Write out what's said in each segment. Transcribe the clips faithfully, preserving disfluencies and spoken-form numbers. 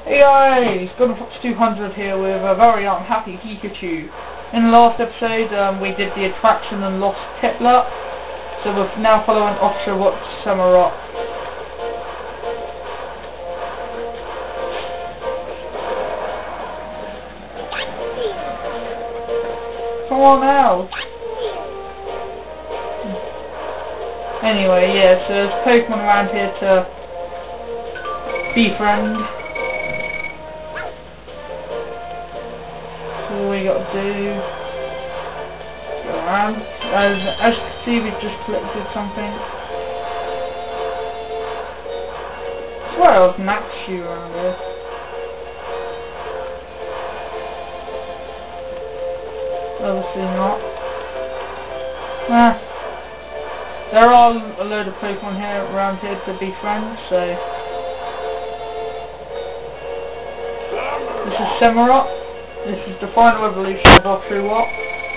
Hey guys, Golden Fox two hundred here with a very unhappy Pikachu. In the last episode um, we did the attraction and lost Tipler, so we're now following Officer Watts Samurott. Come on now! Anyway, yeah, so there's Pokemon around here to befriend. All we got to do, go around. As, as you can see, we just collected something. I swear I was Naxu around here. Obviously not. Ah. There are a load of Pokemon here around here to befriend, so this is Samurott. This is the final evolution of Oshawott.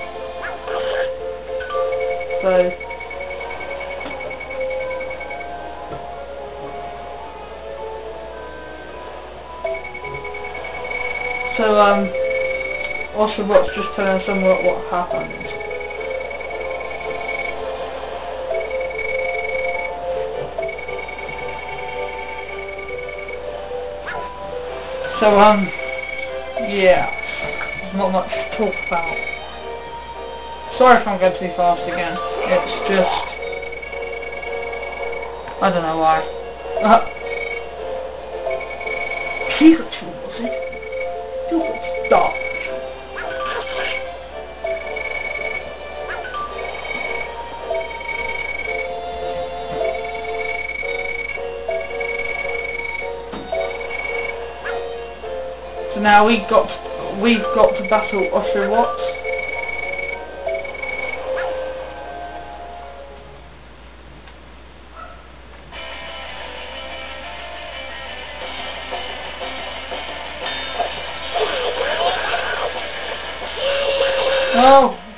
So, so um, Oshawott's just telling Samurott what happened. So um, yeah. Not much to talk about. Sorry if I'm going too fast again. It's just I don't know why. Uh, Pikachu, was it? You could stop. So now we got We've got to battle Oshawott. Oh!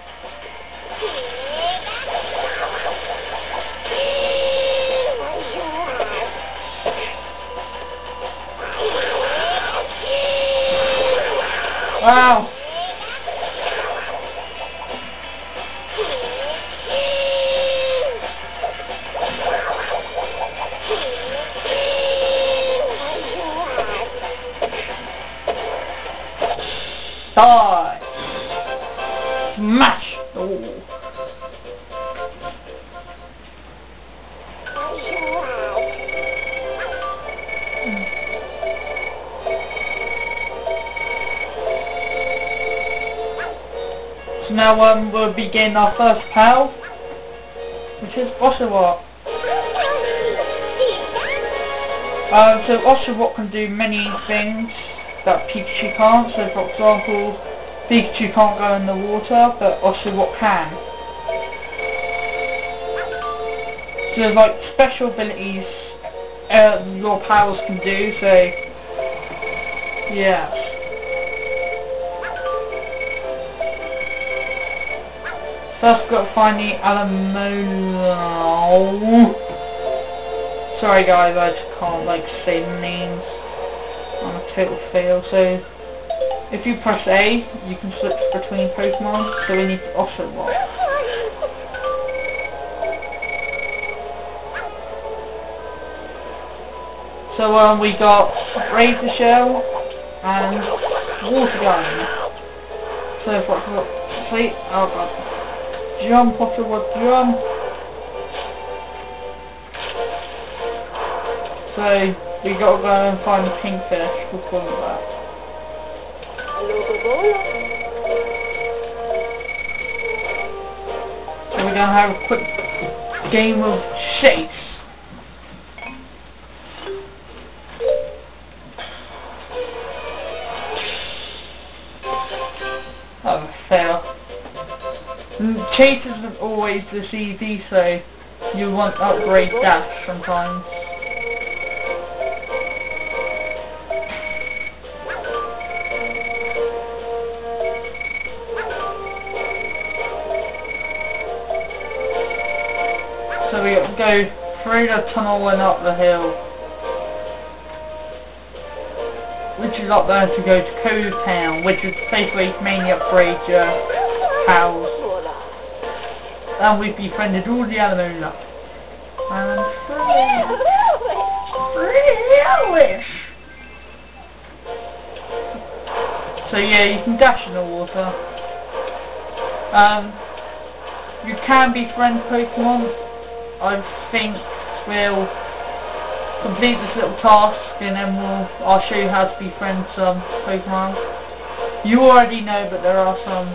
Wow! Die! Smash! Oh. So now um, we'll begin our first pal, which is Oshawott. Um, so Oshawott can do many things that Pikachu can't. So for example, Pikachu can't go in the water, but Oshawott can. So there's like special abilities uh, your pals can do, so yeah. First we've got to find the Alamo. Sorry guys, I just can't like say the names. I'm a total fail. So if you press A, you can switch between Pokemon. So we need Oshawott. So um, we got Razor Shell and Water Gun. So if I got wait, oh god. Jump, Oshawott, jump! So, we gotta go and find the pink fish, we'll call it that. So we're gonna have a quick game of chase. That was a fail. Chase isn't always this easy, so you want to upgrade dash sometimes. So we got to go through the tunnel and up the hill. We lot there to go to Cove Town, which is the place where you can mainly upgrade your pals. And we've befriended all the Alamola. And Freelish! So yeah, you can dash in the water. Um, you can befriend Pokemon. I think we'll complete this little task and then we'll I'll show you how to befriend some Pokemon. You already know, but there are some.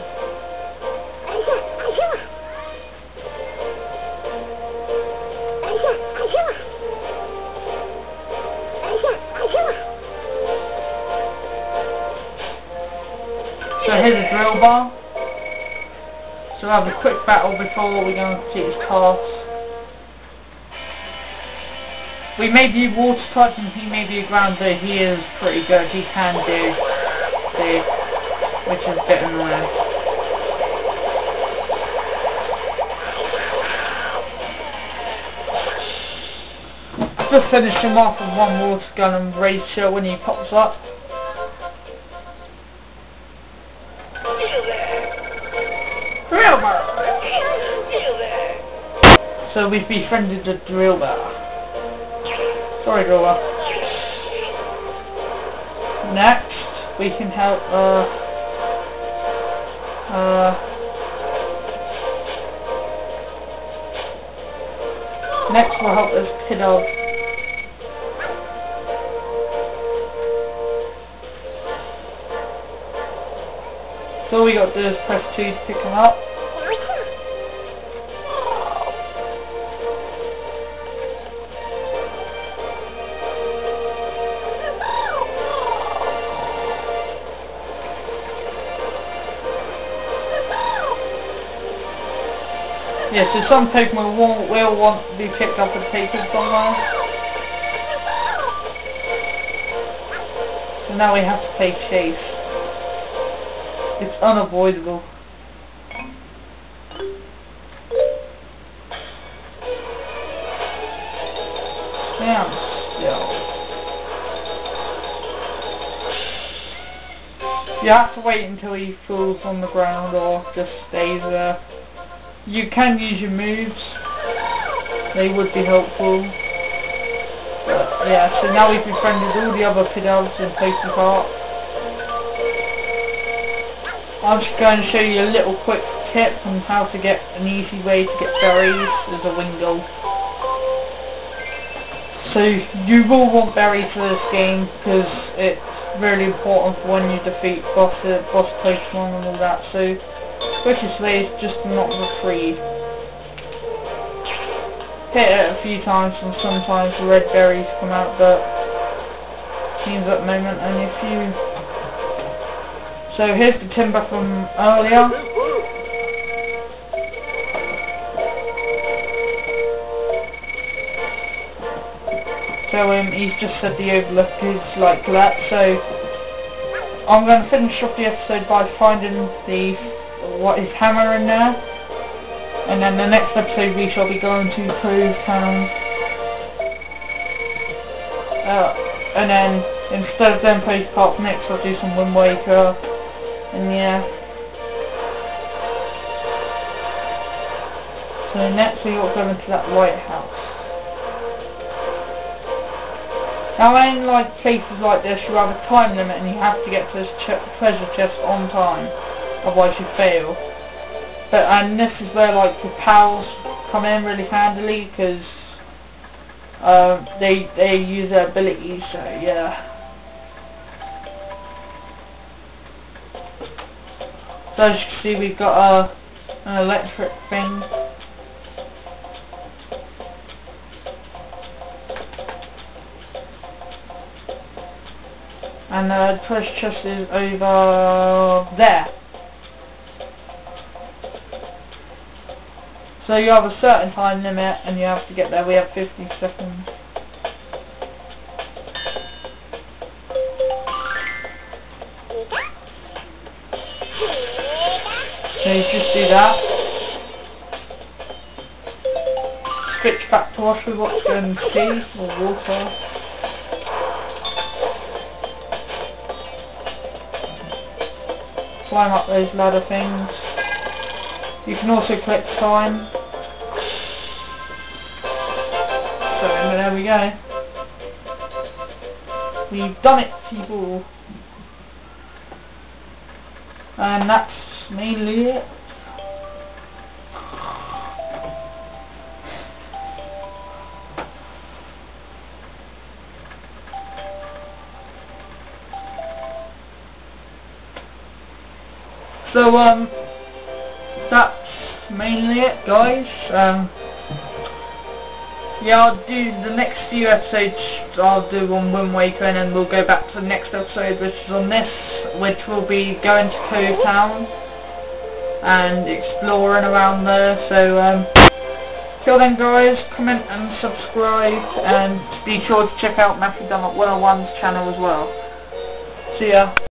So here's a drill bar. So we'll have a quick battle before we go and complete this task. We may be water types and he may be a ground, but he is pretty good. He can do, do which is a bit annoying. Just finish him off with one water gun and raise shield when he pops up. Drill bar! So we've befriended the drill bar. Sorry, Driller. Next, we can help, uh, uh, next we'll help this kiddo. So all we got to do is press two to pick him up. Yeah, so some Pokemon will, will want to be picked up and taken somewhere. So now we have to play chase. It's unavoidable. Stand still. You have to wait until he falls on the ground or just stays there. You can use your moves, they would be helpful. But yeah, so now we've befriended all the other Fidels in pokepark. I'm just going to show you a little quick tip on how to get an easy way to get berries as a Wingull. So you will want berries for this game because it's really important for when you defeat boss, uh, boss Pokemon and all that. So quickest way is just to not retrieve. Hit it a few times and sometimes the red berries come out, but seems at the moment only a few. So here's the timber from earlier. So um, he's just said the overlook is like that. So I'm going to finish off the episode by finding the what is hammer in there, and then the next episode we shall be going to Cove Town, uh, and then instead of them pokepark next I'll do some Wind Waker, and yeah. So next we will go into that lighthouse. Now in like places like this you have a time limit and you have to get to this ch treasure chest on time. Otherwise you fail. But and this is where like the pals come in really handily because uh, they they use their abilities. So yeah. So as you can see, we've got a an electric thing. And the treasure chest is over there. So you have a certain time limit and you have to get there. We have fifty seconds. So you just do that. Switch back to us with what's going to sea or water. climb up those ladder things. You can also collect time. So there we go. We've done it, people. And that's mainly it. So um, that's mainly it, guys. Um, yeah, I'll do the next few episodes. I'll do on Wind Waker, and then we'll go back to the next episode, which is on this, which will be going to Cove Town and exploring around there. So um, till then, guys, comment and subscribe, and be sure to check out Matthew Dunlop one oh one's channel as well. See ya.